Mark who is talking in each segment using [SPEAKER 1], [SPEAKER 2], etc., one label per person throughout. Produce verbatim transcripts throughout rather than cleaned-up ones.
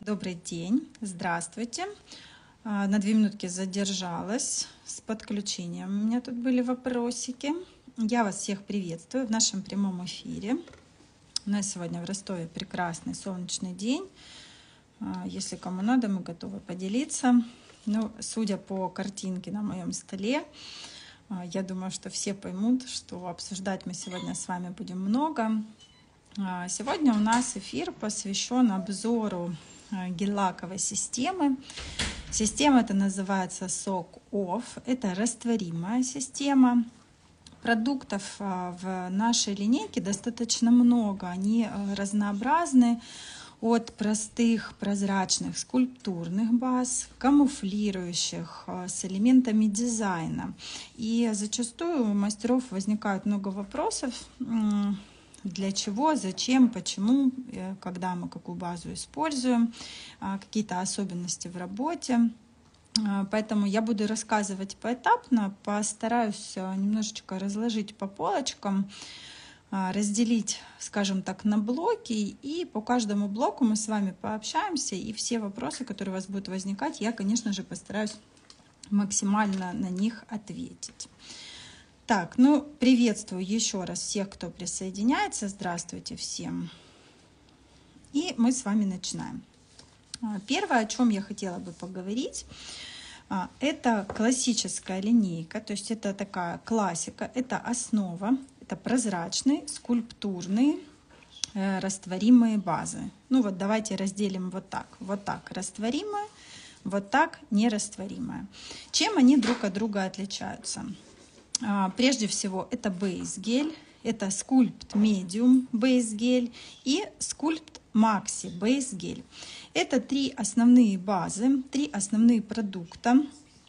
[SPEAKER 1] Добрый день, здравствуйте. На две минутки задержалась с подключением. У меня тут были вопросики. Я вас всех приветствую в нашем прямом эфире. У нас сегодня в Ростове прекрасный солнечный день. Если кому надо, мы готовы поделиться. Ну, судя по картинке на моем столе, я думаю, что все поймут, что обсуждать мы сегодня с вами будем много. Сегодня у нас эфир посвящен обзору гель-лаковой системы. Система эта называется Soak Off. Это растворимая система. Продуктов в нашей линейке достаточно много. Они разнообразны. От простых прозрачных скульптурных баз, камуфлирующих с элементами дизайна. И зачастую у мастеров возникает много вопросов, для чего, зачем, почему, когда мы какую базу используем, какие-то особенности в работе. Поэтому я буду рассказывать поэтапно, постараюсь немножечко разложить по полочкам, разделить, скажем так, на блоки, и по каждому блоку мы с вами пообщаемся, и все вопросы, которые у вас будут возникать, я, конечно же, постараюсь максимально на них ответить. Так, ну, приветствую еще раз всех, кто присоединяется. Здравствуйте всем. И мы с вами начинаем. Первое, о чем я хотела бы поговорить, это классическая линейка, то есть это такая классика, это основа. Это прозрачные, скульптурные, э, растворимые базы. Ну вот давайте разделим вот так. Вот так растворимые, вот так нерастворимые. Чем они друг от друга отличаются? А, прежде всего это Base гель, это Sculpt Medium Base гель и Sculpt Maxi Base гель. Это три основные базы, три основные продукта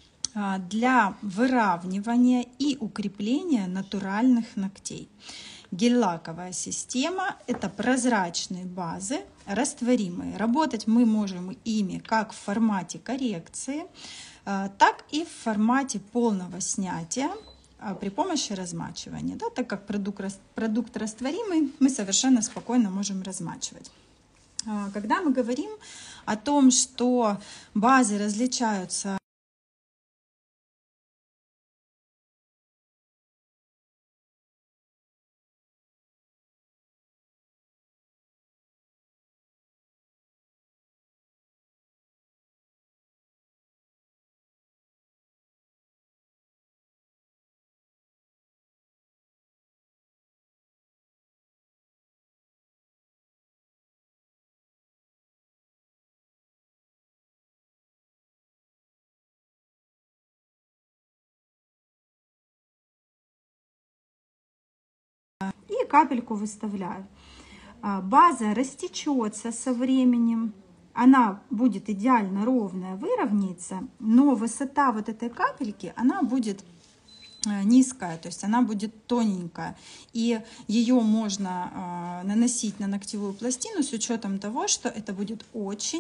[SPEAKER 1] для выравнивания и укрепления натуральных ногтей. Гель-лаковая система – это прозрачные базы, растворимые. Работать мы можем ими как в формате коррекции, так и в формате полного снятия при помощи размачивания. Да, так как продукт, продукт растворимый, мы совершенно спокойно можем размачивать. Когда мы говорим о том, что базы различаются и капельку выставляю. База растечется со временем, она будет идеально ровная, выровняется, но высота вот этой капельки, она будет низкая, то есть она будет тоненькая, и ее можно наносить на ногтевую пластину с учетом того, что это будет очень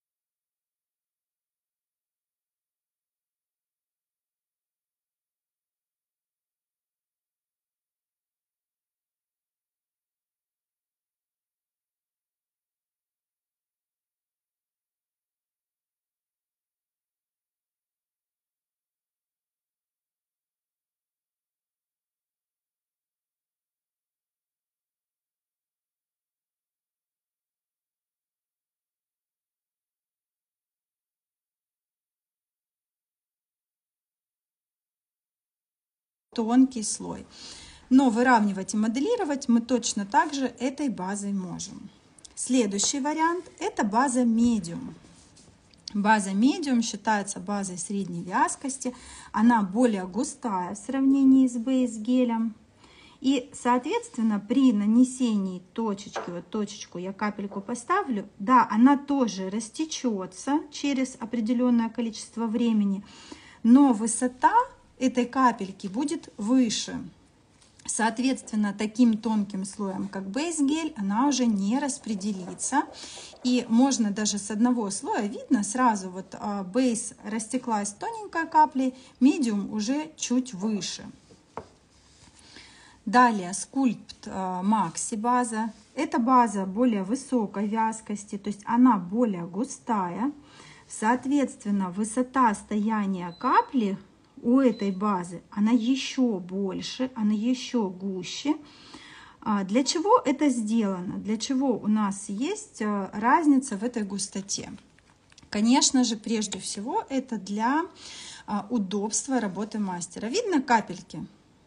[SPEAKER 1] тонкий слой. Но выравнивать и моделировать мы точно так же этой базой можем. Следующий вариант – это база Medium. База Medium считается базой средней вязкости. Она более густая в сравнении с Base гелем. И, соответственно, при нанесении точечки, вот точечку я капельку поставлю, да, она тоже растечется через определенное количество времени, но высота этой капельки будет выше. Соответственно, таким тонким слоем, как Base гель, она уже не распределится. И можно даже с одного слоя, видно сразу, вот Base растеклась тоненькой каплей, Medium уже чуть выше. Далее Sculpt Maxi база. Эта база более высокой вязкости, то есть она более густая. Соответственно, высота стояния капли у этой базы, она еще больше, она еще гуще. Для чего это сделано? Для чего у нас есть разница в этой густоте? Конечно же, прежде всего, это для удобства работы мастера. Видно капельки?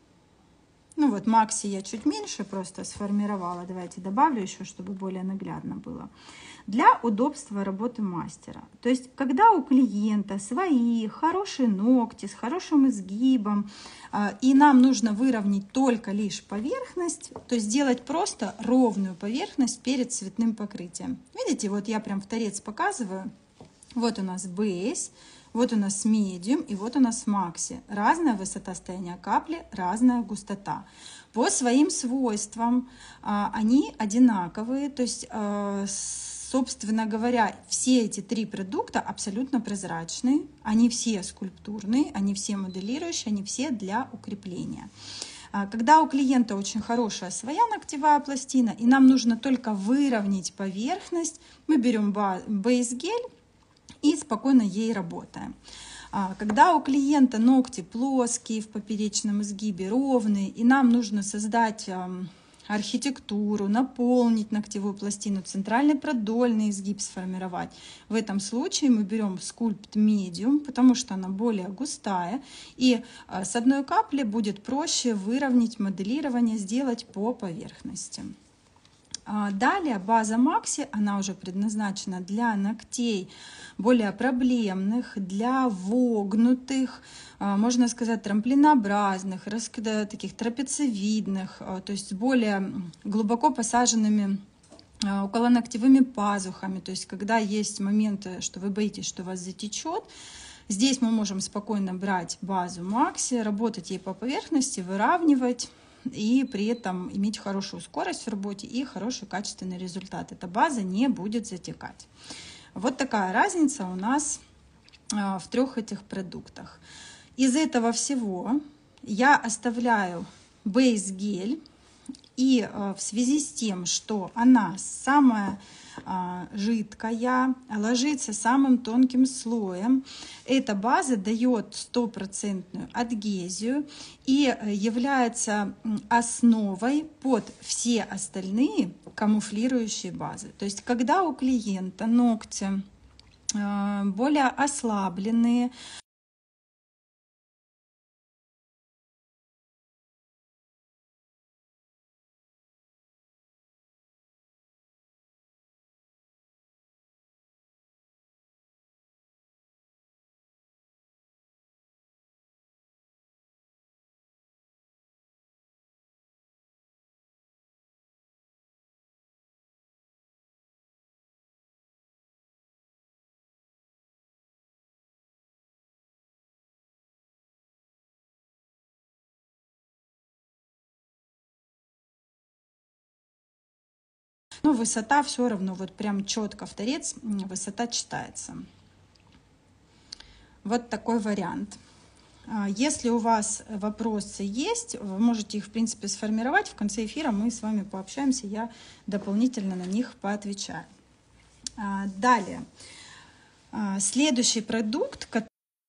[SPEAKER 1] Ну вот, Макси я чуть меньше просто сформировала. Давайте добавлю еще, чтобы более наглядно было. Для удобства работы мастера. То есть, когда у клиента свои хорошие ногти с хорошим изгибом, и нам нужно выровнять только лишь поверхность, то есть сделать просто ровную поверхность перед цветным покрытием. Видите, вот я прям в торец показываю. Вот у нас бейс. Вот у нас медиум и вот у нас макси. Разная высота стояния капли, разная густота. По своим свойствам а, они одинаковые. То есть, а, собственно говоря, все эти три продукта абсолютно прозрачные. Они все скульптурные, они все моделирующие, они все для укрепления. А, когда у клиента очень хорошая своя ногтевая пластина, и нам нужно только выровнять поверхность, мы берем бейс-гель и спокойно ей работаем. Когда у клиента ногти плоские, в поперечном изгибе, ровные, и нам нужно создать архитектуру, наполнить ногтевую пластину, центральный продольный изгиб сформировать, в этом случае мы берем скульпт медиум, потому что она более густая, и с одной капли будет проще выровнять моделирование, сделать по поверхности. Далее база Макси, она уже предназначена для ногтей более проблемных, для вогнутых, можно сказать, трамплинообразных, таких трапециевидных, то есть с более глубоко посаженными околоногтевыми пазухами. То есть когда есть моменты, что вы боитесь, что у вас затечет, здесь мы можем спокойно брать базу Макси, работать ей по поверхности, выравнивать, и при этом иметь хорошую скорость в работе и хороший качественный результат. Эта база не будет затекать. Вот такая разница у нас в трех этих продуктах. Из этого всего я оставляю бейс-гель. И в связи с тем, что она самая жидкая, ложится самым тонким слоем, эта база дает стопроцентную адгезию и является основой под все остальные камуфлирующие базы. То есть, когда у клиента ногти более ослабленные, но высота все равно вот прям четко в торец высота читается. Вот такой вариант. Если у вас вопросы есть, вы можете их в принципе сформировать. В конце эфира мы с вами пообщаемся, я дополнительно на них поотвечаю. Далее. Следующий продукт, который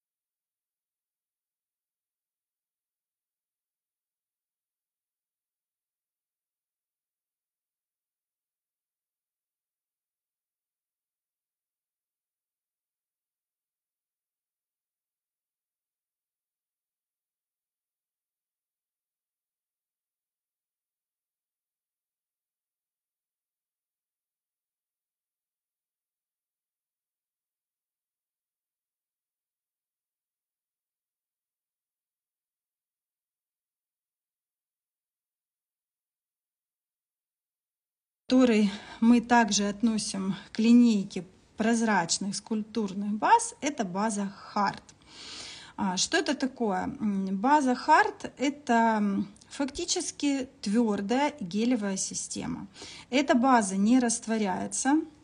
[SPEAKER 1] который мы также относим к линейке прозрачных скульптурных баз, это база Hard. Что это такое? База Hard – это фактически твердая гелевая система. Эта база не растворяется,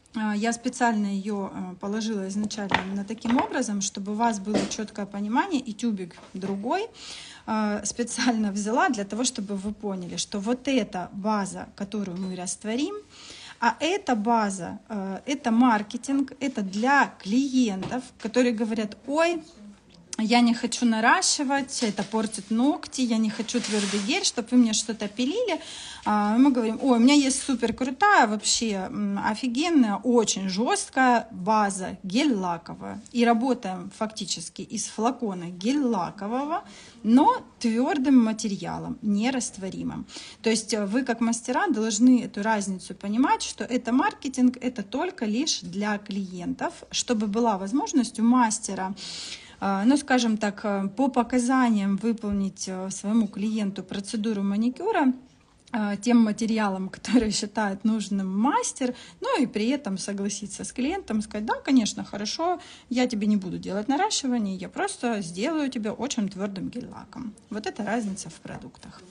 [SPEAKER 1] Я специально ее положила изначально на таким образом, чтобы у вас было четкое понимание, и тюбик другой специально взяла для того, чтобы вы поняли, что вот эта база, которую мы растворим, а эта база, это маркетинг, это для клиентов, которые говорят: ой, я не хочу наращивать, это портит ногти, я не хочу твердый гель, чтобы вы мне что-то пилили. Мы говорим: ой, у меня есть супер крутая, вообще офигенная, очень жесткая база гель-лаковая. И работаем фактически из флакона гель-лакового, но твердым материалом, нерастворимым. То есть вы как мастера должны эту разницу понимать, что это маркетинг, это только лишь для клиентов, чтобы была возможность у мастера, ну, скажем так, по показаниям выполнить своему клиенту процедуру маникюра тем материалом, который считает нужным мастер, ну и при этом согласиться с клиентом, сказать: да, конечно, хорошо, я тебе не буду делать наращивание, я просто сделаю тебе очень твердым гель-лаком. Вот это разница в продуктах.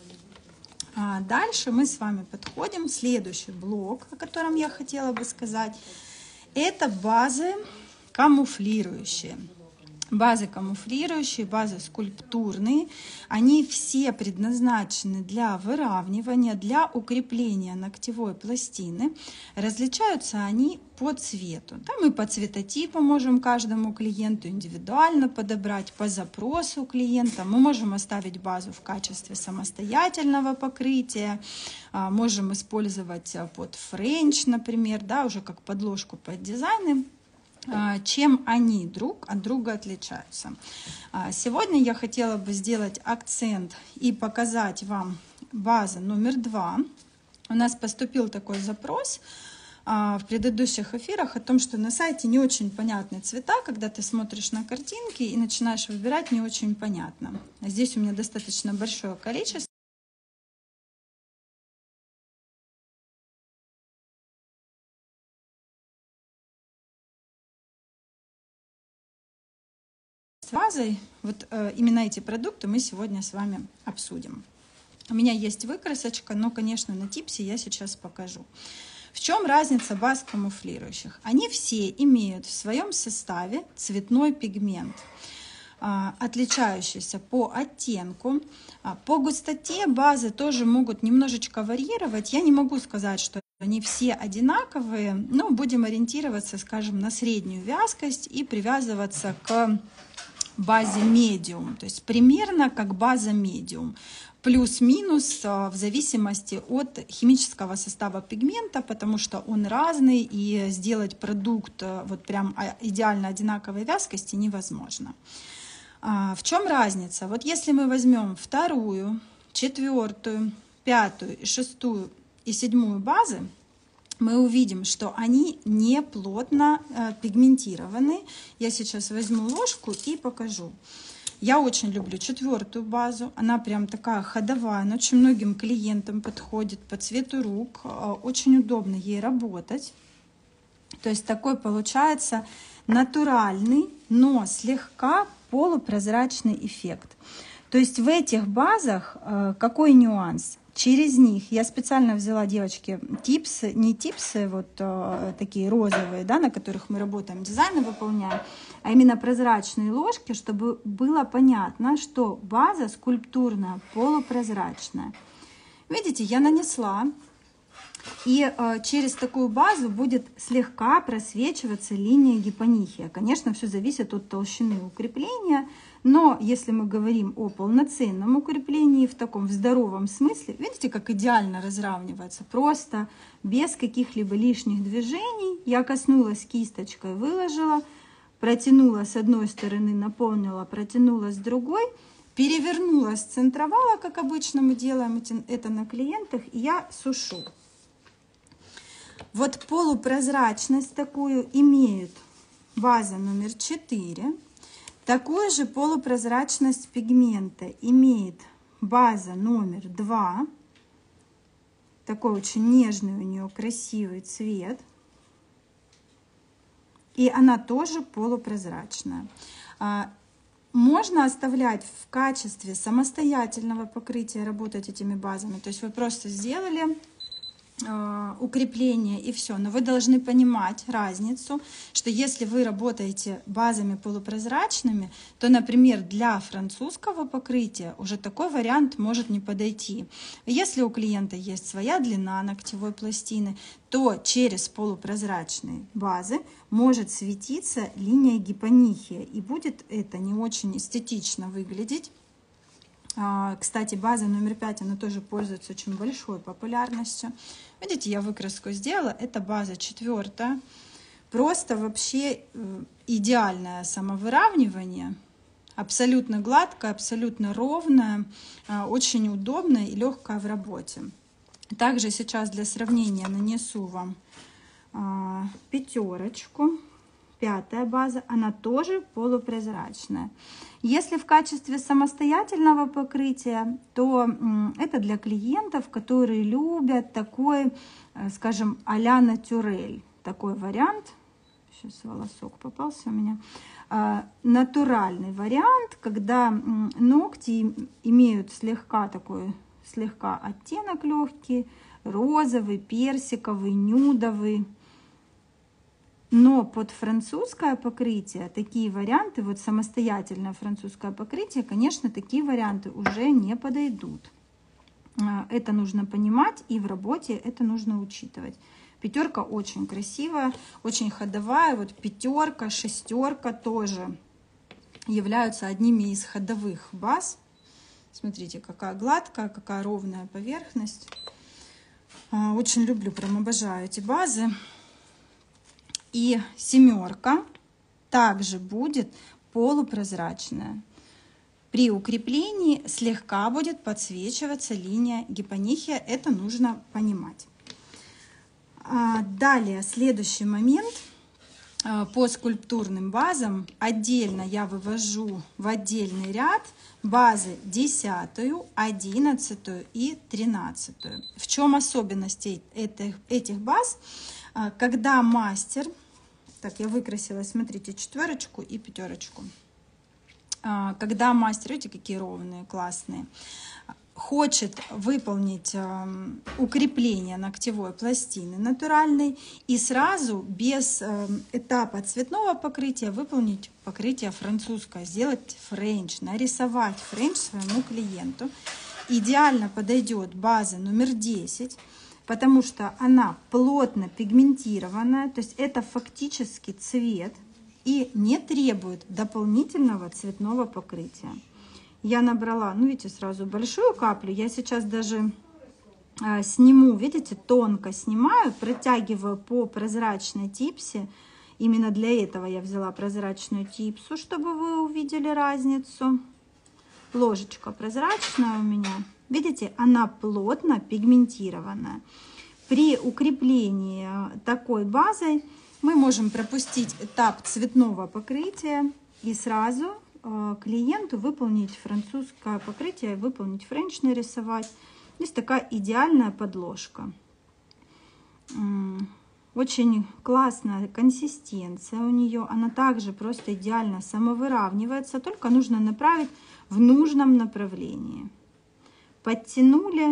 [SPEAKER 1] А дальше мы с вами подходим. Следующий блок, о котором я хотела бы сказать, это базы камуфлирующие. Базы камуфлирующие, базы скульптурные, они все предназначены для выравнивания, для укрепления ногтевой пластины. Различаются они по цвету. Да, мы по цветотипу можем каждому клиенту индивидуально подобрать, по запросу клиента. Мы можем оставить базу в качестве самостоятельного покрытия, можем использовать под френч, например, да, уже как подложку под дизайны. Чем они друг от друга отличаются. Сегодня я хотела бы сделать акцент и показать вам базу номер два. У нас поступил такой запрос в предыдущих эфирах о том, что на сайте не очень понятны цвета, когда ты смотришь на картинки и начинаешь выбирать, не очень понятно. Здесь у меня достаточно большое количество. Базой, вот э, именно эти продукты мы сегодня с вами обсудим. У меня есть выкрасочка, но, конечно, на типсе я сейчас покажу. В чем разница баз камуфлирующих? Они все имеют в своем составе цветной пигмент, э, отличающийся по оттенку. По густоте базы тоже могут немножечко варьировать. Я не могу сказать, что они все одинаковые, но будем ориентироваться, скажем, на среднюю вязкость и привязываться к базе медиум, то есть примерно как база медиум, плюс-минус в зависимости от химического состава пигмента, потому что он разный, и сделать продукт вот прям идеально одинаковой вязкости невозможно. В чем разница? Вот если мы возьмем вторую, четвертую, пятую, шестую и седьмую базы, мы увидим, что они не плотно э, пигментированы. Я сейчас возьму ложку и покажу. Я очень люблю четвертую базу. Она прям такая ходовая, она очень многим клиентам подходит по цвету рук. Э, очень удобно ей работать. То есть такой получается натуральный, но слегка полупрозрачный эффект. То есть в этих базах э, какой нюанс? Через них я специально взяла, девочки, типсы, не типсы вот э, такие розовые, да, на которых мы работаем, дизайны выполняем, а именно прозрачные ложки, чтобы было понятно, что база скульптурная, полупрозрачная. Видите, я нанесла, и э, через такую базу будет слегка просвечиваться линия гипонихия. Конечно, все зависит от толщины укрепления. Но если мы говорим о полноценном укреплении в таком в здоровом смысле, видите, как идеально разравнивается, просто без каких-либо лишних движений. Я коснулась кисточкой, выложила, протянула с одной стороны, наполнила, протянула с другой, перевернула, сцентровала, как обычно мы делаем это на клиентах, и я сушу. Вот полупрозрачность такую имеют база номер четыре. Такую же полупрозрачность пигмента имеет база номер два. Такой очень нежный у нее красивый цвет. И она тоже полупрозрачная. Можно оставлять в качестве самостоятельного покрытия, работать этими базами. То есть вы просто сделали укрепление и все. Но вы должны понимать разницу, что если вы работаете базами полупрозрачными, то, например, для французского покрытия уже такой вариант может не подойти. Если у клиента есть своя длина ногтевой пластины, то через полупрозрачные базы может светиться линия гипонихия, и будет это не очень эстетично выглядеть. Кстати, база номер пять, она тоже пользуется очень большой популярностью. Видите, я выкраску сделала. Это база четвертая. Просто вообще идеальное самовыравнивание. Абсолютно гладкое, абсолютно ровное, очень удобное и легкое в работе. Также сейчас для сравнения нанесу вам пятерочку. Пятая база, она тоже полупрозрачная. Если в качестве самостоятельного покрытия, то это для клиентов, которые любят такой, скажем, а-ля натюрель. Такой вариант. Сейчас волосок попался у меня. Натуральный вариант, когда ногти имеют слегка такой, слегка оттенок легкий, розовый, персиковый, нюдовый. Но под французское покрытие такие варианты, вот самостоятельное французское покрытие, конечно, такие варианты уже не подойдут. Это нужно понимать, и в работе это нужно учитывать. Пятерка очень красивая, очень ходовая. Вот пятерка, шестерка тоже являются одними из ходовых баз. Смотрите, какая гладкая, какая ровная поверхность. Очень люблю, прям обожаю эти базы. И семерка также будет полупрозрачная. При укреплении слегка будет подсвечиваться линия гипонихия. Это нужно понимать. Далее, следующий момент. По скульптурным базам отдельно я вывожу в отдельный ряд базы десятую, одиннадцатую и тринадцатую. В чем особенности этих, этих баз? Когда мастер, так, я выкрасила, смотрите, четверочку и пятерочку. Когда мастер, видите, какие ровные, классные, хочет выполнить укрепление ногтевой пластины натуральной и сразу без этапа цветного покрытия выполнить покрытие французское, сделать френч, нарисовать френч своему клиенту, идеально подойдет база номер десять. Потому что она плотно пигментированная, то есть это фактически цвет и не требует дополнительного цветного покрытия. Я набрала, ну видите, сразу большую каплю. Я сейчас даже а, сниму, видите, тонко снимаю, протягиваю по прозрачной типсе. Именно для этого я взяла прозрачную типсу, чтобы вы увидели разницу. Ложечка прозрачная у меня. Видите, она плотно пигментированная. При укреплении такой базой мы можем пропустить этап цветного покрытия и сразу э, клиенту выполнить французское покрытие, выполнить френч, нарисовать. Здесь такая идеальная подложка. Очень классная консистенция у нее. Она также просто идеально самовыравнивается, только нужно направить в нужном направлении. Подтянули,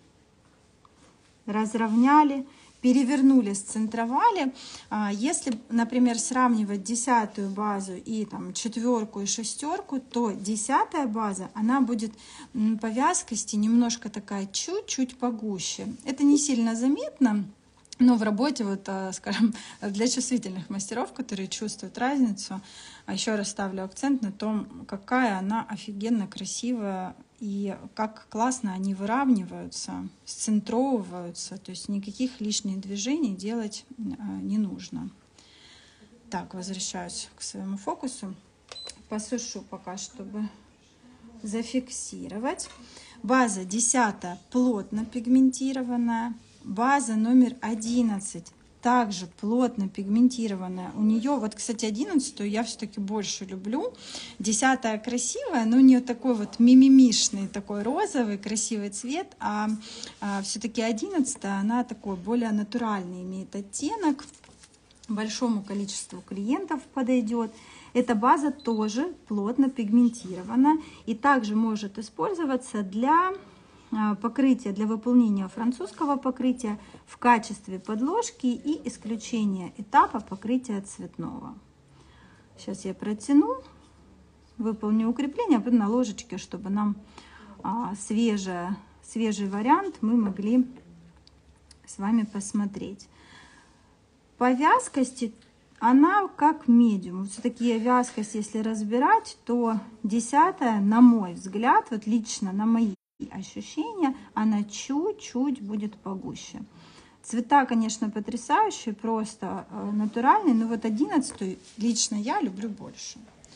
[SPEAKER 1] разровняли, перевернули, сцентровали. Если, например, сравнивать десятую базу и там четверку и шестерку, то десятая база, она будет по вязкости немножко такая чуть-чуть погуще. Это не сильно заметно, но в работе, вот, скажем, для чувствительных мастеров, которые чувствуют разницу, еще раз ставлю акцент на том, какая она офигенно красивая и как классно они выравниваются, сцентровываются, то есть никаких лишних движений делать не нужно. Так, возвращаюсь к своему фокусу. Посушу пока, чтобы зафиксировать. База десятая плотно пигментированная. База номер одиннадцать также плотно пигментированная. У нее, вот, кстати, одиннадцатую я все-таки больше люблю. десятая красивая, но у нее такой вот мимимишный, такой розовый, красивый цвет. А, а все-таки одиннадцатая, она такой более натуральный, имеет оттенок. Большому количеству клиентов подойдет. Эта база тоже плотно пигментирована и также может использоваться для покрытие для выполнения французского покрытия в качестве подложки и исключение этапа покрытия цветного. Сейчас я протяну, выполню укрепление, а потом на ложечке, чтобы нам а, свежее, свежий вариант мы могли с вами посмотреть. По вязкости она как медиум. Все-таки вязкость, если разбирать, то десятая, на мой взгляд, вот лично на мои ощущения, она чуть-чуть будет погуще. Цвета, конечно, потрясающие, просто э, натуральные, но вот одиннадцатую лично я люблю больше.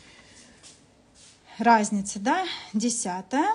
[SPEAKER 1] Разница, да, десятая.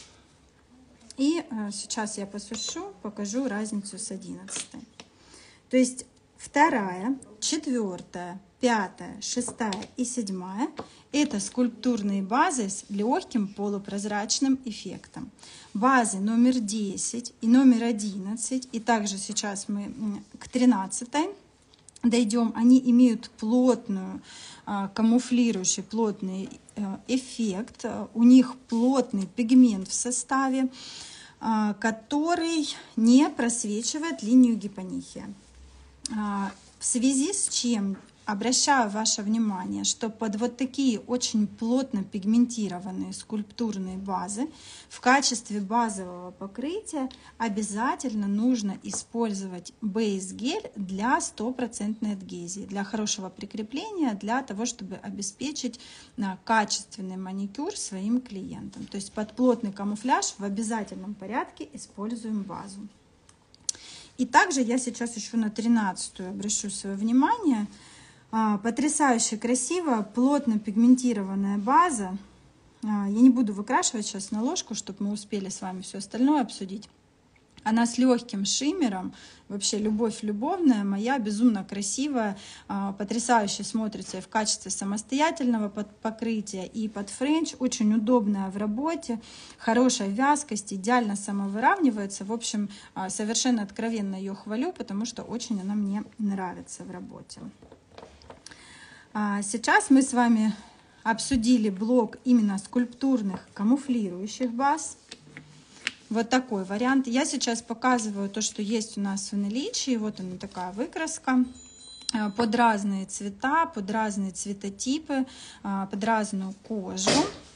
[SPEAKER 1] И э, сейчас я посушу, покажу разницу с одиннадцатой. То есть вторая, четвертая, пятая, шестая и седьмая – это скульптурные базы с легким полупрозрачным эффектом. Базы номер десять и номер одиннадцать, и также сейчас мы к тринадцатой дойдем, они имеют плотную, камуфлирующий плотный эффект. У них плотный пигмент в составе, который не просвечивает линию гипонихия. В связи с чем обращаю ваше внимание, что под вот такие очень плотно пигментированные скульптурные базы в качестве базового покрытия обязательно нужно использовать бейс-гель для стопроцентной адгезии, для хорошего прикрепления, для того, чтобы обеспечить качественный маникюр своим клиентам. То есть под плотный камуфляж в обязательном порядке используем базу. И также я сейчас еще на тринадцатую обращу свое внимание. Потрясающе красивая, плотно пигментированная база. Я не буду выкрашивать сейчас на ложку, чтобы мы успели с вами все остальное обсудить. Она с легким шиммером, вообще любовь любовная, моя, безумно красивая, потрясающе смотрится и в качестве самостоятельного покрытия, и под френч, очень удобная в работе, хорошая вязкость, идеально самовыравнивается. В общем, совершенно откровенно ее хвалю, потому что очень она мне нравится в работе. Сейчас мы с вами обсудили блок именно скульптурных камуфлирующих баз. Вот такой вариант. Я сейчас показываю то, что есть у нас в наличии. Вот она такая выкраска под разные цвета, под разные цветотипы, под разную кожу.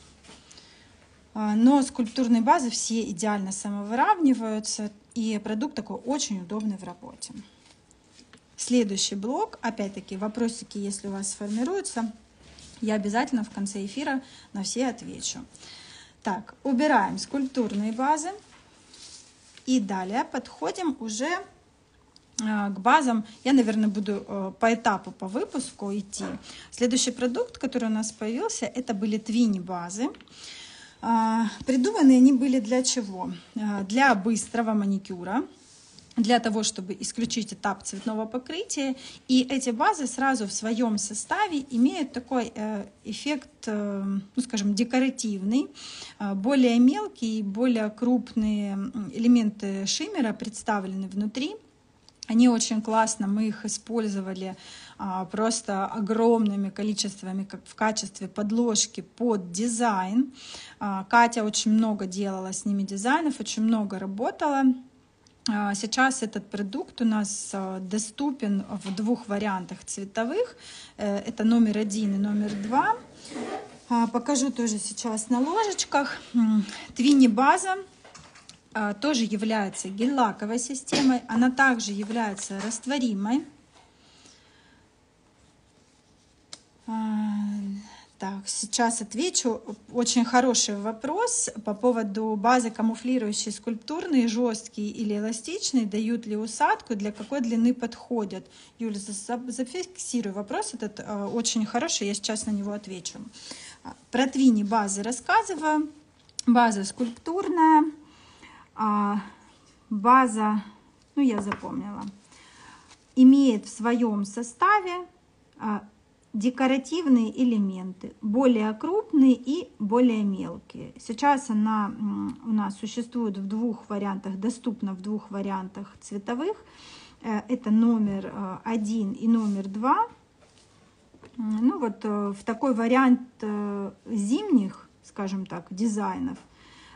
[SPEAKER 1] Но скульптурные базы все идеально самовыравниваются, и продукт такой очень удобный в работе. Следующий блок, опять-таки вопросики, если у вас сформируются, я обязательно в конце эфира на все отвечу. Так, убираем скульптурные базы и далее подходим уже к базам. Я, наверное, буду по этапу, по выпуску идти. Следующий продукт, который у нас появился, это были твини базы. Придуманы они были для чего? Для быстрого маникюра, для того, чтобы исключить этап цветного покрытия. И эти базы сразу в своем составе имеют такой эффект, ну, скажем, декоративный. Более мелкие, более крупные элементы шиммера представлены внутри. Они очень классно, мы их использовали просто огромными количествами, как в качестве подложки под дизайн. Катя очень много делала с ними дизайнов, очень много работала. Сейчас этот продукт у нас доступен в двух вариантах цветовых. Это номер один и номер два. Покажу тоже сейчас на ложечках. Твини база тоже является гель-лаковой системой. Она также является растворимой. Так, сейчас отвечу. Очень хороший вопрос по поводу базы камуфлирующие скульптурные, жесткие или эластичные, дают ли усадку, для какой длины подходят. Юля, зафиксируй вопрос, этот очень хороший, я сейчас на него отвечу. Про твини базы рассказываю. База скульптурная, база, ну я запомнила, имеет в своем составе декоративные элементы, более крупные и более мелкие. Сейчас она у нас существует в двух вариантах, доступна в двух вариантах цветовых. Это номер один и номер два. Ну вот в такой вариант зимних, скажем так, дизайнов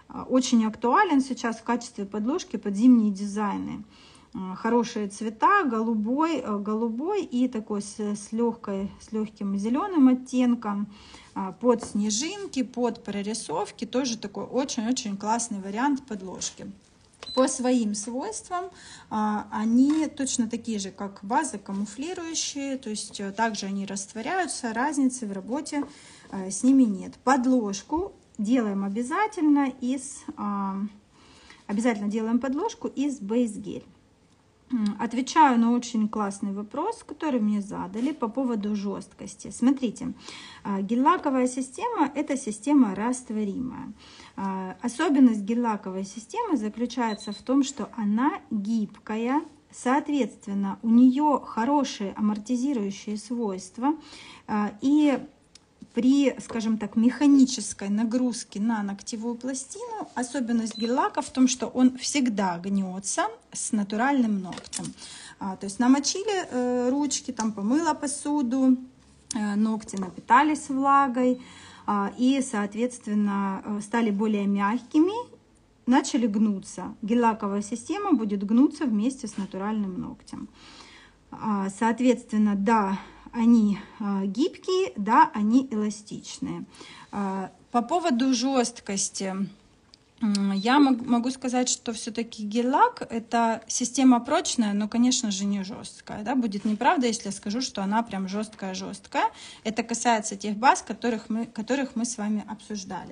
[SPEAKER 1] очень актуален сейчас в качестве подложки под зимние дизайны. Хорошие цвета, голубой, голубой и такой с, с, легкой, с легким зеленым оттенком, под снежинки, под прорисовки. Тоже такой очень-очень классный вариант подложки. По своим свойствам они точно такие же, как базы, камуфлирующие, то есть также они растворяются, разницы в работе с ними нет. Подложку делаем обязательно из, обязательно делаем подложку из Base Gel. Отвечаю на очень классный вопрос, который мне задали по поводу жесткости. Смотрите, гель-лаковая система – это система растворимая. Особенность гель-лаковой системы заключается в том, что она гибкая, соответственно, у нее хорошие амортизирующие свойства, и при, скажем так, механической нагрузке на ногтевую пластину особенность гель-лака в том, что он всегда гнется с натуральным ногтем. А, то есть намочили э, ручки, там помыла посуду, э, ногти напитались влагой э, и, соответственно, э, стали более мягкими, начали гнуться. Гель-лаковая система будет гнуться вместе с натуральным ногтем. А, соответственно, да, они гибкие, да, они эластичные. По поводу жесткости я могу сказать, что все-таки гель-лак – это система прочная, но, конечно же, не жесткая. Да? Будет неправда, если я скажу, что она прям жесткая-жесткая. Это касается тех баз, которых мы, которых мы с вами обсуждали.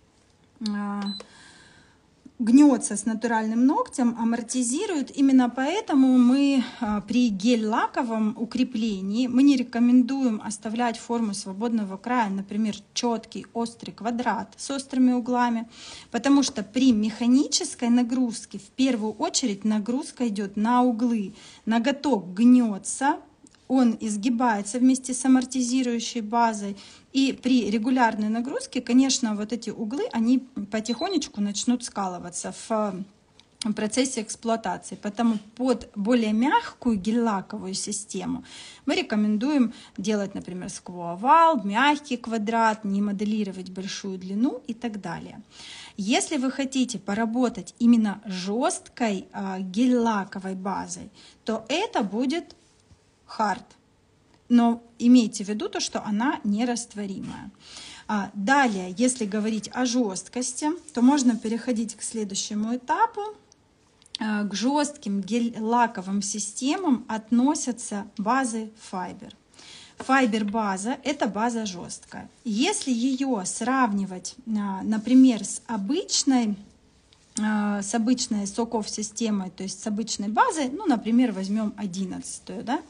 [SPEAKER 1] Гнется с натуральным ногтем, амортизирует. Именно поэтому мы при гель-лаковом укреплении мы не рекомендуем оставлять форму свободного края, например, четкий острый квадрат с острыми углами, потому что при механической нагрузке в первую очередь нагрузка идет на углы. Ноготок гнется, он изгибается вместе с амортизирующей базой, и при регулярной нагрузке, конечно, вот эти углы, они потихонечку начнут скалываться в процессе эксплуатации. Поэтому под более мягкую гель-лаковую систему мы рекомендуем делать, например, скву-овал, мягкий квадрат, не моделировать большую длину и так далее. Если вы хотите поработать именно жесткой э, гель-лаковой базой, то это будет хард. Но имейте в виду то, что она нерастворимая. Далее, если говорить о жесткости, то можно переходить к следующему этапу. К жестким гель-лаковым системам относятся базы Fiber. Fiber-база – это база жесткая. Если ее сравнивать, например, с обычной, с обычной соков системой, то есть с обычной базой, ну, например, возьмем одиннадцатую, да,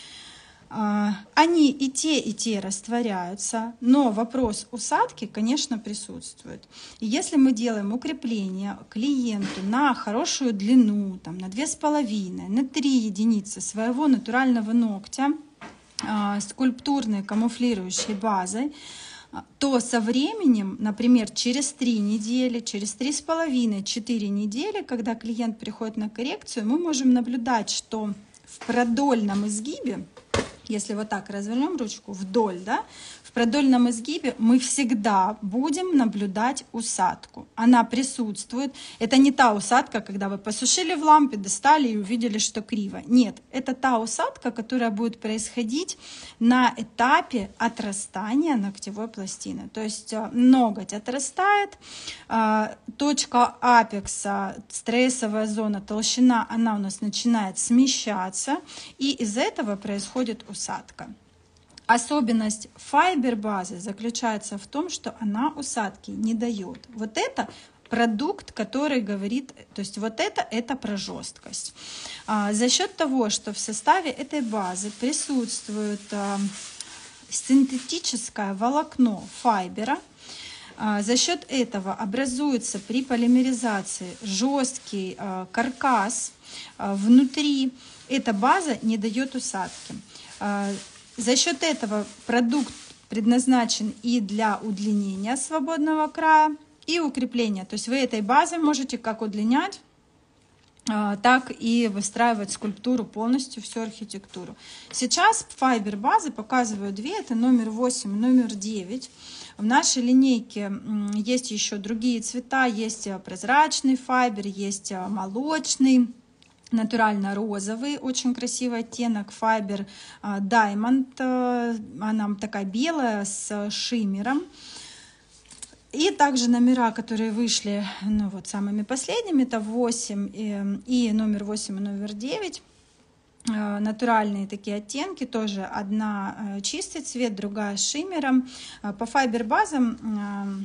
[SPEAKER 1] они и те, и те растворяются, но вопрос усадки, конечно, присутствует. И если мы делаем укрепление клиенту на хорошую длину, там, на две с половиной, на три единицы своего натурального ногтя, э, скульптурной камуфлирующей базой, то со временем, например, через три недели, через три с половиной, четыре недели, когда клиент приходит на коррекцию, мы можем наблюдать, что в продольном изгибе, если вот так развернем ручку вдоль, да, в продольном изгибе мы всегда будем наблюдать усадку. Она присутствует. Это не та усадка, когда вы посушили в лампе, достали и увидели, что криво. Нет, это та усадка, которая будет происходить на этапе отрастания ногтевой пластины. То есть ноготь отрастает, точка апекса, стрессовая зона, толщина, она у нас начинает смещаться, и из этого происходит усадка. Особенность файбер-базы заключается в том, что она усадки не дает. Вот это продукт, который говорит, то есть вот это, это про жесткость. А, за счет того, что в составе этой базы присутствует а, синтетическое волокно файбера, а, за счет этого образуется при полимеризации жесткий а, каркас а, внутри. Эта база не дает усадки. А, За счет этого продукт предназначен и для удлинения свободного края, и укрепления. То есть вы этой базой можете как удлинять, так и выстраивать скульптуру полностью, всю архитектуру. Сейчас файбер базы показываю две, это номер восемь и номер девять. В нашей линейке есть еще другие цвета, есть прозрачный файбер, есть молочный, натурально-розовый, очень красивый оттенок, файбер Diamond, она такая белая с шиммером. И также номера, которые вышли, ну вот самыми последними, это восемь и, и номер восемь и номер девять. Натуральные такие оттенки, тоже одна чистый цвет, другая с шиммером. По файбер базам,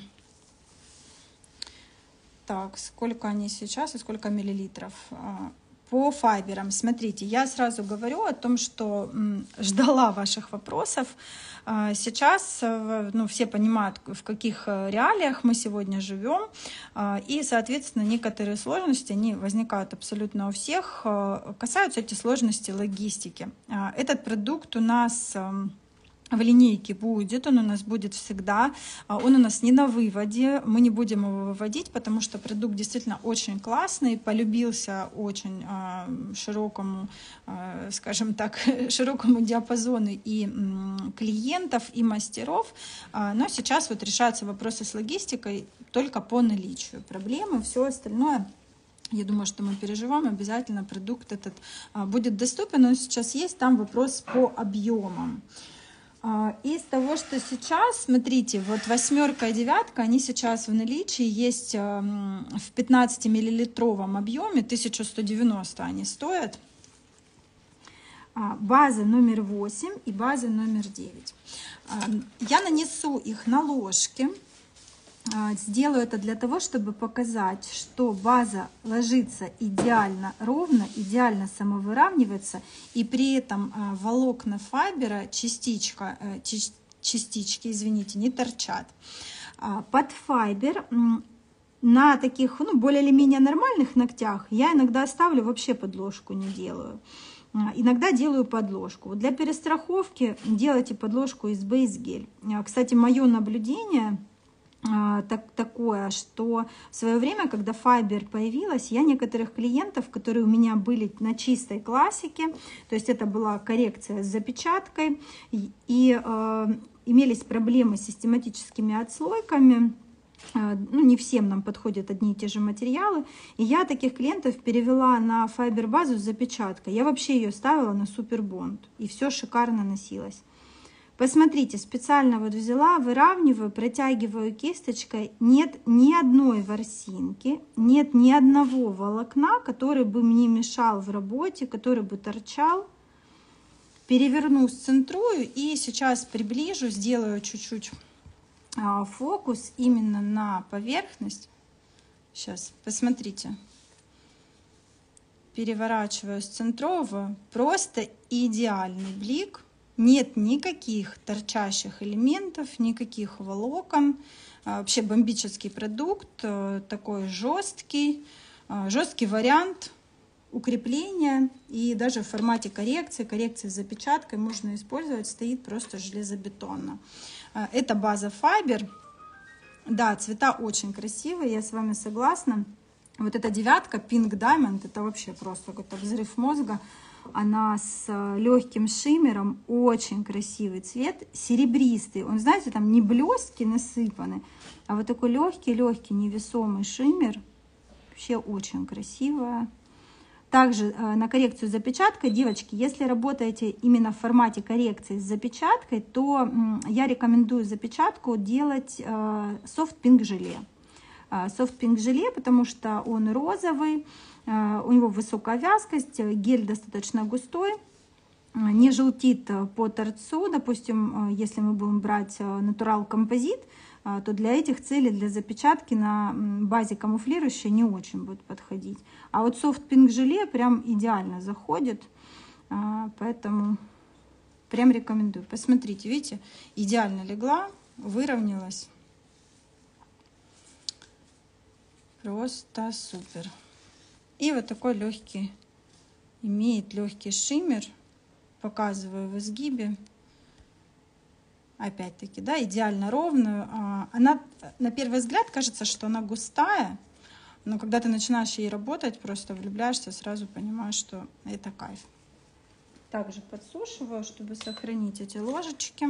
[SPEAKER 1] так, сколько они сейчас и сколько миллилитров? По файберам, смотрите, я сразу говорю о том, что ждала ваших вопросов. Сейчас, ну, все понимают, в каких реалиях мы сегодня живем, и, соответственно, некоторые сложности, они возникают абсолютно у всех, касаются эти сложности логистики. Этот продукт у нас в линейке будет, он у нас будет всегда, он у нас не на выводе, мы не будем его выводить, потому что продукт действительно очень классный, полюбился очень широкому, скажем так, широкому диапазону и клиентов, и мастеров, но сейчас вот решаются вопросы с логистикой только по наличию проблемы, все остальное, я думаю, что мы переживем, обязательно продукт этот будет доступен, но сейчас есть там вопрос по объемам. Из того, что сейчас, смотрите, вот восьмерка и девятка, они сейчас в наличии есть в пятнадцатимиллилитровом объеме, тысяча сто девяносто они стоят. База номер восемь и база номер девять. Я нанесу их на ложки. Сделаю это для того, чтобы показать, что база ложится идеально ровно, идеально самовыравнивается, и при этом волокна файбера, частичка, частички, извините, не торчат. Под файбер на таких, ну, более или менее нормальных ногтях я иногда ставлю, вообще подложку не делаю. Иногда делаю подложку. Для перестраховки делайте подложку из Base Gel. Кстати, мое наблюдение Так, такое, что в свое время, когда файбер появилась, я некоторых клиентов, которые у меня были на чистой классике, то есть это была коррекция с запечаткой, и, и э, имелись проблемы с систематическими отслойками, э, ну, не всем нам подходят одни и те же материалы, и я таких клиентов перевела на файбер базу с запечаткой. Я вообще ее ставила на супербонд, и все шикарно носилось. Посмотрите, специально вот взяла, выравниваю, протягиваю кисточкой. Нет ни одной ворсинки, нет ни одного волокна, который бы мне мешал в работе, который бы торчал. Переверну, сцентрую и сейчас приближу, сделаю чуть-чуть фокус именно на поверхность. Сейчас, посмотрите. Переворачиваю, сцентровываю. Просто идеальный блик. Нет никаких торчащих элементов, никаких волокон. Вообще бомбический продукт, такой жесткий, жесткий вариант укрепления. И даже в формате коррекции, коррекции с запечаткой можно использовать, стоит просто железобетонно. Это база файбер. Да, цвета очень красивые, я с вами согласна. Вот эта девятка, Pink Diamond, это вообще просто какой-то взрыв мозга. Она с легким шиммером, очень красивый цвет, серебристый. Он, знаете, там не блестки насыпаны, а вот такой легкий-легкий невесомый шиммер. Вообще очень красивая. Также на коррекцию с запечаткой, девочки, если работаете именно в формате коррекции с запечаткой, то я рекомендую запечатку делать Soft Pink желе. Soft Pink желе, потому что он розовый, у него высокая вязкость, гель достаточно густой, не желтит по торцу. Допустим, если мы будем брать натурал композит, то для этих целей, для запечатки на базе камуфлирующей не очень будет подходить. А вот Soft Pink желе прям идеально заходит, поэтому прям рекомендую. Посмотрите, видите, идеально легла, выровнялась. Просто супер. И вот такой легкий, имеет легкий шиммер. Показываю в изгибе. Опять-таки, да, идеально ровную. Она, на первый взгляд, кажется, что она густая, Но когда ты начинаешь ей работать, просто влюбляешься, сразу понимаешь, что это кайф. Также подсушиваю, чтобы сохранить эти ложечки.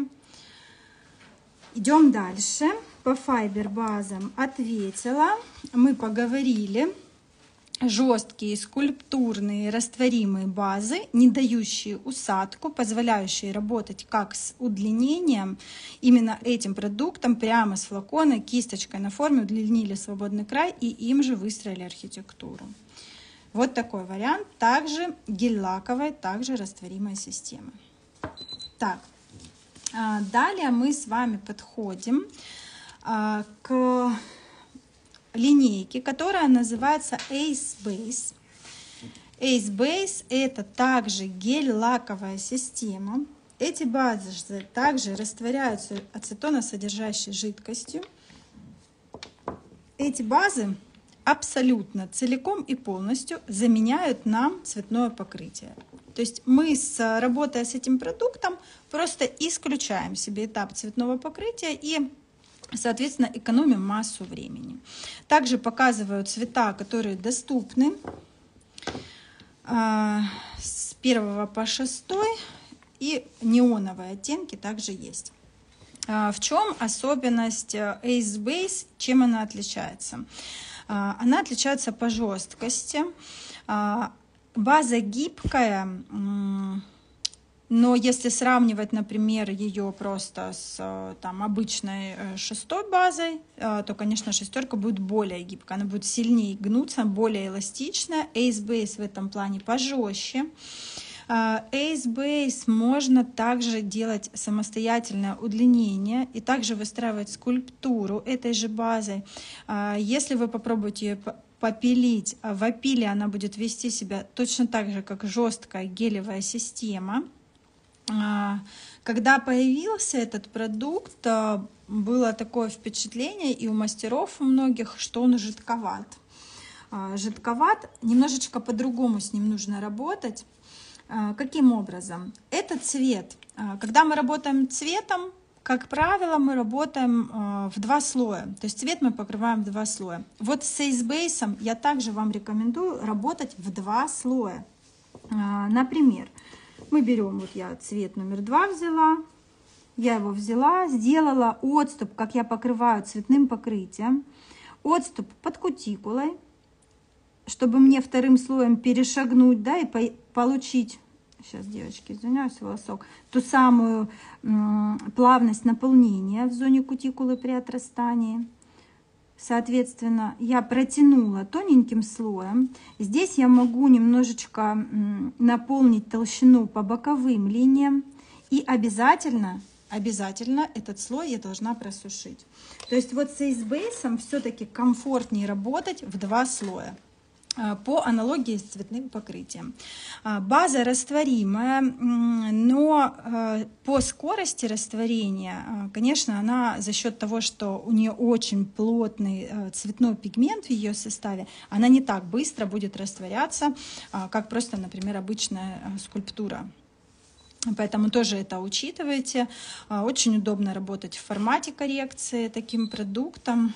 [SPEAKER 1] Идем дальше. По файбер базам ответила. Мы поговорили. Жесткие, скульптурные, растворимые базы, не дающие усадку, позволяющие работать как с удлинением. Именно этим продуктом прямо с флакона кисточкой на форме удлинили свободный край и им же выстроили архитектуру. Вот такой вариант. Также гель-лаковая, также растворимая система. Так, далее мы с вами подходим к линейки, которая называется Ace Base. Ace Base — это также гель-лаковая система. Эти базы также растворяются ацетоносодержащей жидкостью. Эти базы абсолютно целиком и полностью заменяют нам цветное покрытие. То есть мы, с, работая с этим продуктом, просто исключаем себе этап цветного покрытия и соответственно, экономим массу времени. Также показываю цвета, которые доступны с первого по шестой, и неоновые оттенки также есть. В чем особенность Ace Base, чем она отличается? Она отличается по жесткости. База гибкая. Но если сравнивать, например, ее просто с там, обычной шестой базой, то, конечно, шестерка будет более гибкая, она будет сильнее гнуться, более эластичная. Ace Base в этом плане пожестче. Ace Base можно также делать самостоятельное удлинение и также выстраивать скульптуру этой же базой. Если вы попробуете ее попилить, в опиле она будет вести себя точно так же, как жесткая гелевая система. Когда появился этот продукт, было такое впечатление и у мастеров у многих, что он жидковат. Жидковат, немножечко по-другому с ним нужно работать. Каким образом? Это цвет. Когда мы работаем цветом, как правило, мы работаем в два слоя. То есть цвет мы покрываем в два слоя. Вот с Ace Base я также вам рекомендую работать в два слоя. Например, мы берем, вот я цвет номер два взяла, я его взяла, сделала отступ, как я покрываю цветным покрытием, отступ под кутикулой, чтобы мне вторым слоем перешагнуть, да, и по получить, сейчас, девочки, извиняюсь, волосок, ту самую плавность наполнения в зоне кутикулы при отрастании. Соответственно, я протянула тоненьким слоем. Здесь я могу немножечко наполнить толщину по боковым линиям. И обязательно, обязательно этот слой я должна просушить. То есть вот с Ace Base все-таки комфортнее работать в два слоя. По аналогии с цветным покрытием. База растворимая, но по скорости растворения, конечно, она за счет того, что у нее очень плотный цветной пигмент в ее составе, она не так быстро будет растворяться, как просто, например, обычная скульптура. Поэтому тоже это учитывайте. Очень удобно работать в формате коррекции таким продуктом.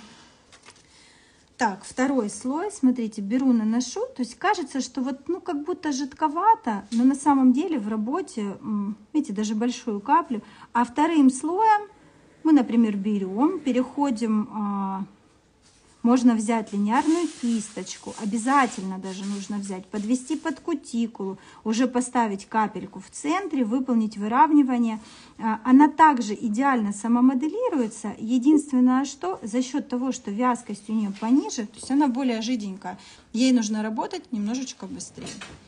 [SPEAKER 1] Так, второй слой, смотрите, беру, наношу, то есть кажется, что вот, ну, как будто жидковато, но на самом деле в работе, видите, даже большую каплю. А вторым слоем мы, например, берем, переходим, можно взять линейную кисточку, обязательно даже нужно взять, подвести под кутикулу, уже поставить капельку в центре, выполнить выравнивание. Она также идеально самомоделируется. Единственное, что за счет того, что вязкость у нее пониже, то есть она более жиденькая, ей нужно работать немножечко быстрее.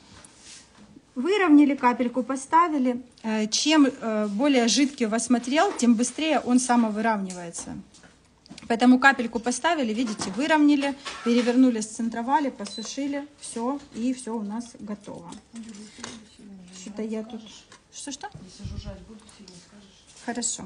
[SPEAKER 1] Выровняли, капельку поставили. Чем более жидкий у вас материал, тем быстрее он самовыравнивается. Поэтому капельку поставили, видите, выровняли, перевернули, сцентровали, посушили, все, и все у нас готово. Что-то я тут... Что-что?
[SPEAKER 2] Если жужжать будут, сильно скажешь.
[SPEAKER 1] Хорошо.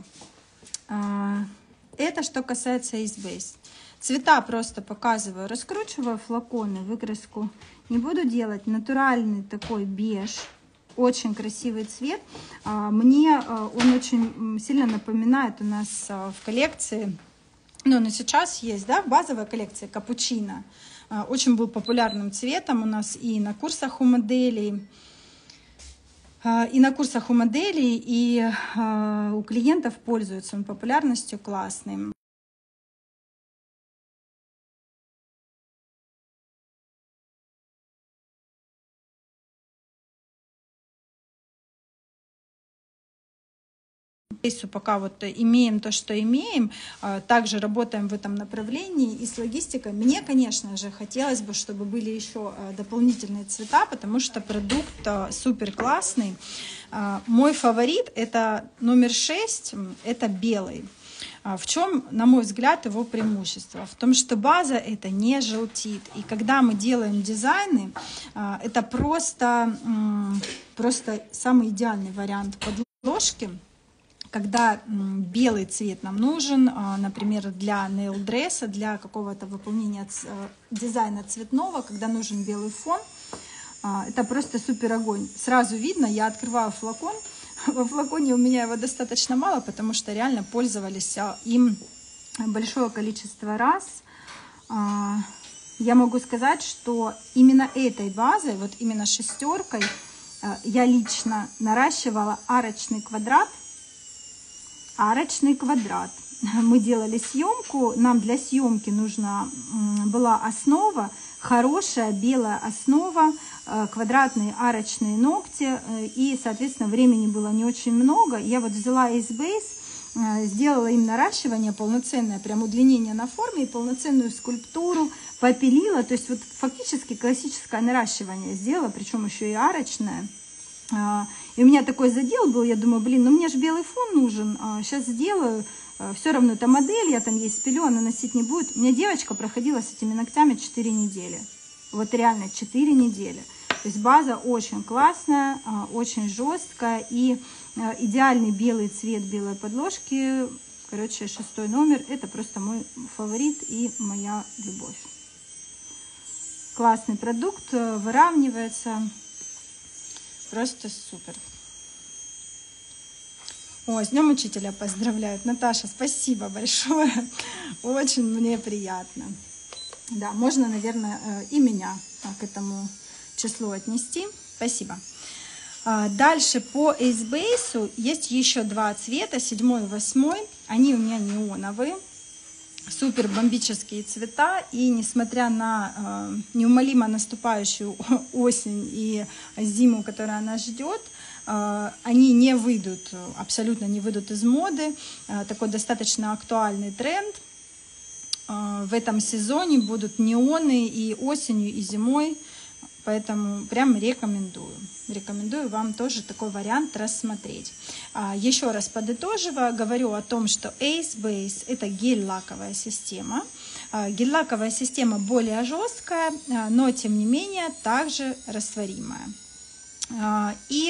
[SPEAKER 1] Это что касается Ace Base. Цвета просто показываю, раскручиваю флаконы, выкраску не буду делать. Натуральный такой беж, очень красивый цвет. Мне он очень сильно напоминает у нас в коллекции, ну, но сейчас есть, да, в базовой коллекции капучино. очень был популярным цветом у нас и на курсах у моделей, и на курсах у моделей, и у клиентов пользуется он популярностью классной. Пока вот имеем то, что имеем, также работаем в этом направлении и с логистикой. Мне, конечно же, хотелось бы, чтобы были еще дополнительные цвета, потому что продукт супер классный. Мой фаворит — это номер шесть, это белый. В чем, на мой взгляд, его преимущество? В том, что база это не желтит. И когда мы делаем дизайны, это просто, просто самый идеальный вариант подложки. Когда белый цвет нам нужен, например, для нейл-дресса, для какого-то выполнения дизайна цветного, когда нужен белый фон, это просто супер огонь. Сразу видно, я открываю флакон. Во флаконе у меня его достаточно мало, потому что реально пользовались им большое количество раз. Я могу сказать, что именно этой базой, вот именно шестеркой, я лично наращивала арочный квадрат. Арочный квадрат. Мы делали съемку, нам для съемки нужна была основа, хорошая белая основа, квадратные арочные ногти, и, соответственно, времени было не очень много. Я вот взяла Ace Base, сделала им наращивание полноценное, прям удлинение на форме и полноценную скульптуру, попилила, то есть вот фактически классическое наращивание сделала, причем еще и арочное. И у меня такой задел был, я думаю, блин, ну мне же белый фон нужен, сейчас сделаю, все равно это модель, я там ей спилю, она носить не будет. У меня девочка проходила с этими ногтями четыре недели, вот реально четыре недели. То есть база очень классная, очень жесткая, и идеальный белый цвет белой подложки, короче, шестой номер, это просто мой фаворит и моя любовь. Классный продукт, выравнивается. Просто супер. О, с Днем Учителя поздравляют. Наташа, спасибо большое. Очень мне приятно. Да, можно, наверное, и меня к этому числу отнести. Спасибо. Дальше по Ace Base есть еще два цвета, седьмой и восьмой. Они у меня неоновые. Супер бомбические цвета, и несмотря на э, неумолимо наступающую осень и зиму, которая нас ждет, э, они не выйдут, абсолютно не выйдут из моды. Э, такой достаточно актуальный тренд. Э, в этом сезоне будут неоны и осенью, и зимой, поэтому прям рекомендую. Рекомендую вам тоже такой вариант рассмотреть. Еще раз подытоживая, говорю о том, что Ace Base – это гель-лаковая система. Гель-лаковая система более жесткая, но тем не менее также растворимая. И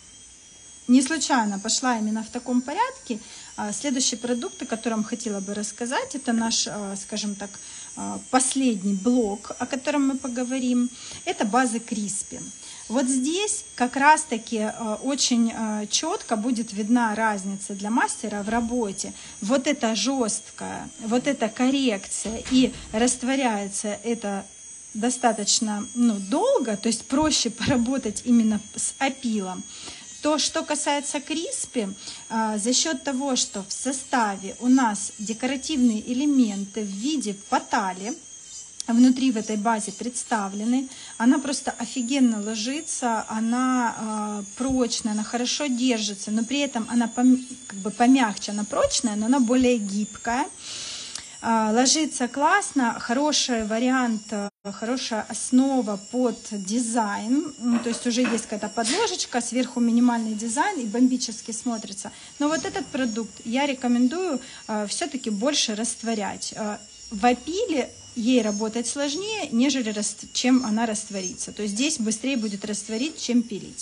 [SPEAKER 1] не случайно пошла именно в таком порядке. Следующий продукт, о котором хотела бы рассказать, это наш, скажем так, последний блок, о котором мы поговорим. Это база Crispy. Вот здесь как раз-таки очень четко будет видна разница для мастера в работе. Вот это жесткая, вот эта коррекция, и растворяется это достаточно ну, долго, то есть проще поработать именно с опилом. То, что касается Crispy, за счет того, что в составе у нас декоративные элементы в виде патали, внутри в этой базе представлены, она просто офигенно ложится, она э, прочная, она хорошо держится, но при этом она пом, как бы помягче, она прочная, но она более гибкая. Э, ложится классно, хороший вариант, э, хорошая основа под дизайн, ну, то есть уже есть какая-то подложечка, сверху минимальный дизайн и бомбически смотрится. Но вот этот продукт я рекомендую э, все-таки больше растворять. Э, в опиле ей работать сложнее, нежели чем она растворится. То есть здесь быстрее будет растворить, чем пилить.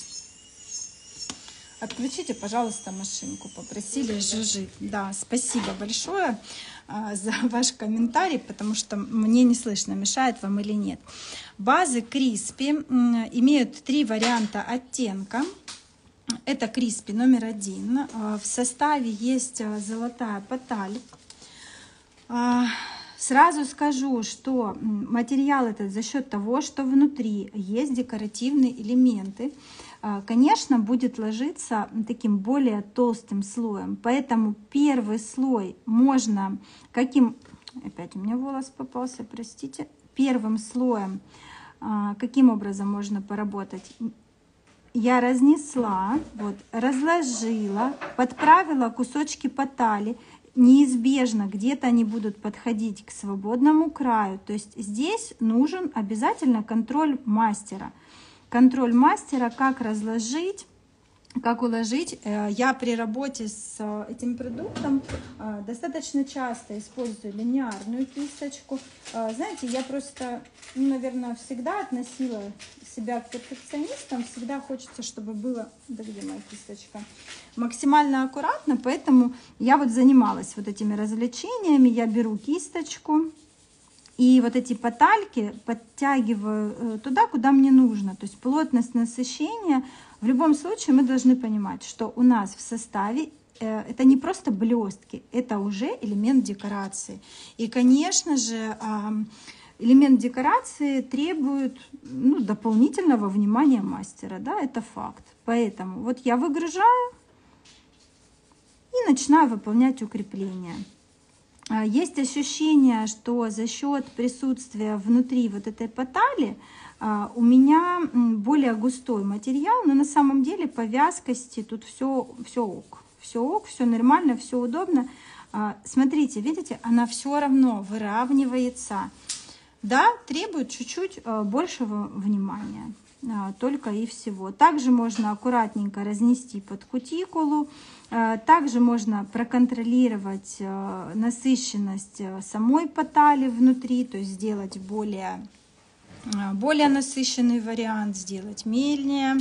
[SPEAKER 1] Отключите, пожалуйста, машинку. Попросили жужжить. Да, спасибо большое а, за ваш комментарий, потому что мне не слышно, мешает вам или нет. Базы Crispy имеют три варианта оттенка. Это Crispy номер один. В составе есть золотая паталь. Сразу скажу, что материал этот за счет того, что внутри есть декоративные элементы, конечно, будет ложиться таким более толстым слоем. Поэтому первый слой можно каким... Опять у меня волос попался, простите. Первым слоем каким образом можно поработать? Я разнесла, вот, разложила, подправила кусочки потали. Неизбежно где-то они будут подходить к свободному краю. То есть здесь нужен обязательно контроль мастера. Контроль мастера, как разложить, как уложить. Я при работе с этим продуктом достаточно часто использую линейную кисточку. Знаете, я просто, ну, наверное, всегда относила себя к перфекционистам. Всегда хочется, чтобы было... Да где моя кисточка? Максимально аккуратно, поэтому я вот занималась вот этими развлечениями. Я беру кисточку и вот эти потальки подтягиваю туда, куда мне нужно. То есть плотность насыщения. В любом случае мы должны понимать, что у нас в составе это не просто блестки, это уже элемент декорации. И, конечно же, элемент декорации требует, ну, дополнительного внимания мастера. Да, это факт. Поэтому вот я выгружаю и начинаю выполнять укрепления. Есть ощущение, что за счет присутствия внутри вот этой потали у меня более густой материал, но на самом деле по вязкости тут все, все ок. Все ок, все нормально, все удобно. Смотрите, видите, она все равно выравнивается. Да, требует чуть-чуть большего внимания. Только и всего. Также можно аккуратненько разнести под кутикулу. Также можно проконтролировать насыщенность самой потали внутри, то есть сделать более, более насыщенный вариант, сделать мельнее.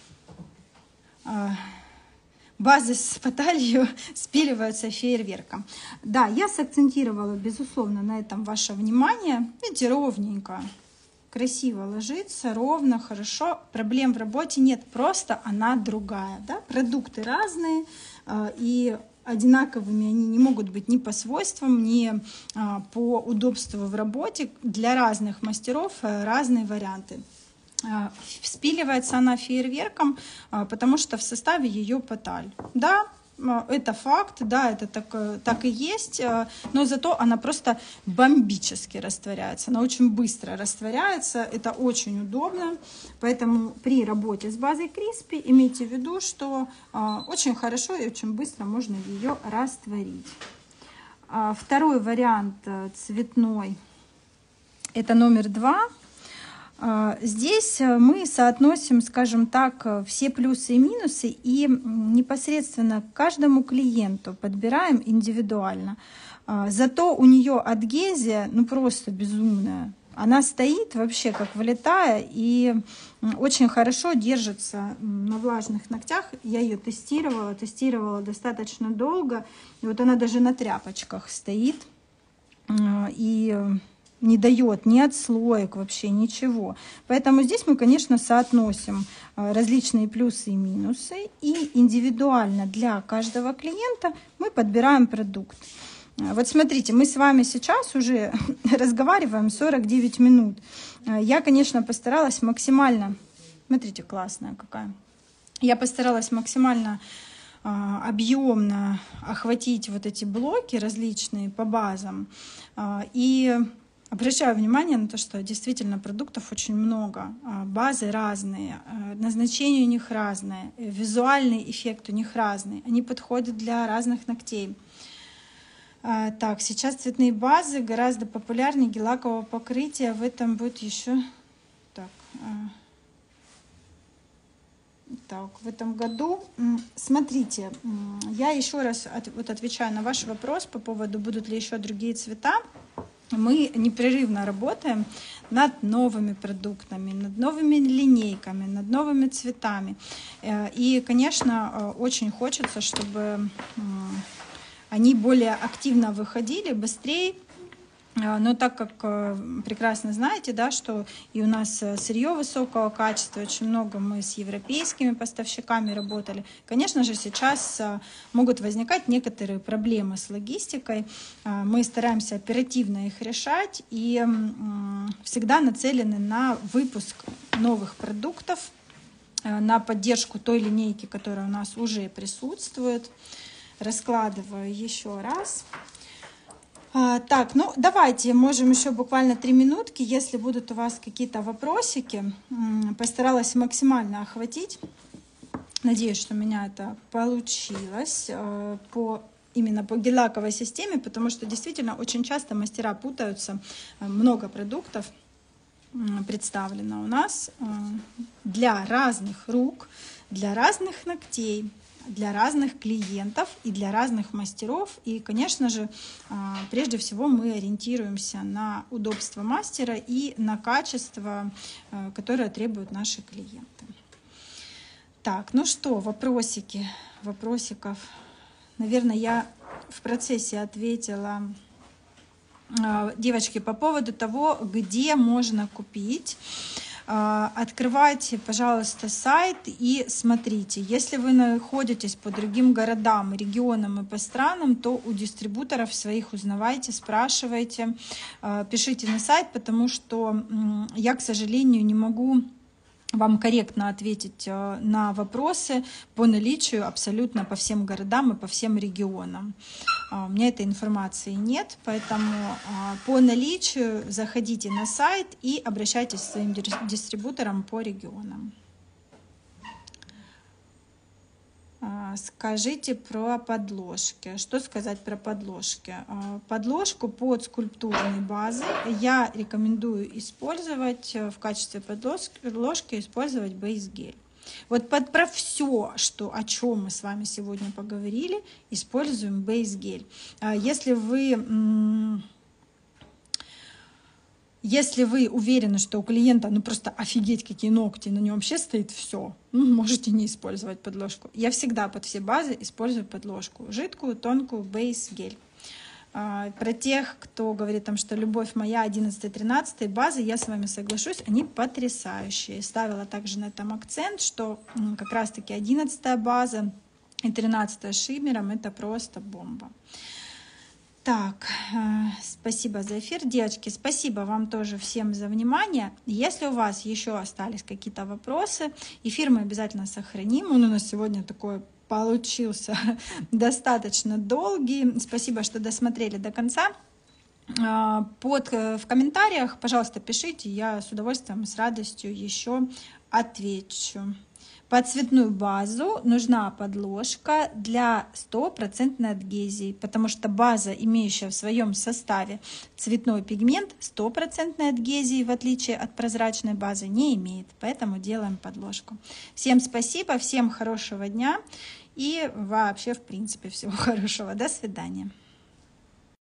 [SPEAKER 1] Базы с поталью спиливаются фейерверком. Да, я сакцентировала, безусловно, на этом ваше внимание. Видите, ровненько. Красиво ложится, ровно, хорошо. Проблем в работе нет, просто она другая. Да? Продукты разные, и одинаковыми они не могут быть ни по свойствам, ни по удобству в работе. Для разных мастеров разные варианты. Спиливается она фейерверком, потому что в составе ее поталь. Да, это факт, да, это так, так и есть, но зато она просто бомбически растворяется, она очень быстро растворяется, это очень удобно, поэтому при работе с базой Crispy имейте в виду, что очень хорошо и очень быстро можно ее растворить. Второй вариант цветной, это номер два. Здесь мы соотносим, скажем так, все плюсы и минусы и непосредственно к каждому клиенту подбираем индивидуально. Зато у нее адгезия, ну, просто безумная. Она стоит вообще как влитая и очень хорошо держится на влажных ногтях. Я ее тестировала, тестировала достаточно долго. И вот она даже на тряпочках стоит. И не дает ни отслоек, вообще ничего. Поэтому здесь мы, конечно, соотносим различные плюсы и минусы. И индивидуально для каждого клиента мы подбираем продукт. Вот смотрите, мы с вами сейчас уже разговариваем сорок девять минут. Я, конечно, постаралась максимально... Смотрите, классная какая. Я постаралась максимально объемно охватить вот эти блоки различные по базам. И обращаю внимание на то, что действительно продуктов очень много, базы разные, назначение у них разное, визуальный эффект у них разный, они подходят для разных ногтей. Так, сейчас цветные базы гораздо популярнее гель-лакового покрытия, в этом будет еще... Так, так, в этом году, смотрите, я еще раз от, вот отвечаю на ваш вопрос по поводу, будут ли еще другие цвета. Мы непрерывно работаем над новыми продуктами, над новыми линейками, над новыми цветами. И, конечно, очень хочется, чтобы они более активно выходили, быстрее. Но так как прекрасно знаете, да, что и у нас сырье высокого качества, очень много мы с европейскими поставщиками работали, конечно же, сейчас могут возникать некоторые проблемы с логистикой. Мы стараемся оперативно их решать и всегда нацелены на выпуск новых продуктов, на поддержку той линейки, которая у нас уже присутствует. Раскладываю еще раз. А, так, ну давайте, можем еще буквально три минутки, если будут у вас какие-то вопросики. Постаралась максимально охватить. Надеюсь, что у меня это получилось э, по, именно по гель-лаковой системе, потому что действительно очень часто мастера путаются. Много продуктов представлено у нас э, для разных рук, для разных ногтей, для разных клиентов и для разных мастеров. И, конечно же, прежде всего мы ориентируемся на удобство мастера и на качество, которое требуют наши клиенты. Так, ну что, вопросики, вопросиков. Наверное, я в процессе ответила, девочки, по поводу того, где можно купить. Открывайте, пожалуйста, сайт и смотрите. Если вы находитесь по другим городам, регионам и по странам, то у дистрибуторов своих узнавайте, спрашивайте, пишите на сайт, потому что я, к сожалению, не могу вам корректно ответить на вопросы по наличию абсолютно по всем городам и по всем регионам. У меня этой информации нет, поэтому по наличию заходите на сайт и обращайтесь к своим дистрибуторам по регионам. Скажите про подложки. Что сказать про подложки? Подложку под скульптурной базой я рекомендую использовать в качестве подложки, использовать бейс-гель. Вот под, про все, что, о чем мы с вами сегодня поговорили, используем бейс-гель. Если вы... Если вы уверены, что у клиента ну просто офигеть какие ногти, на нем вообще стоит все, ну, можете не использовать подложку. Я всегда под все базы использую подложку. Жидкую, тонкую, бейс-гель. Про тех, кто говорит, там, что любовь моя одиннадцать-тринадцать базы, я с вами соглашусь, они потрясающие. Ставила также на этом акцент, что как раз-таки одиннадцатая база и тринадцатая шиммером это просто бомба. Так, спасибо за эфир, девочки, спасибо вам тоже всем за внимание. Если у вас еще остались какие-то вопросы, эфир мы обязательно сохраним. Он у нас сегодня такой получился достаточно долгий. Спасибо, что досмотрели до конца. Под, в комментариях, пожалуйста, пишите, я с удовольствием, с радостью еще отвечу. Под цветную базу нужна подложка для стопроцентной адгезии, потому что база, имеющая в своем составе цветной пигмент, стопроцентной адгезии, в отличие от прозрачной базы, не имеет. Поэтому делаем подложку. Всем спасибо, всем хорошего дня и вообще, в принципе, всего хорошего. До свидания.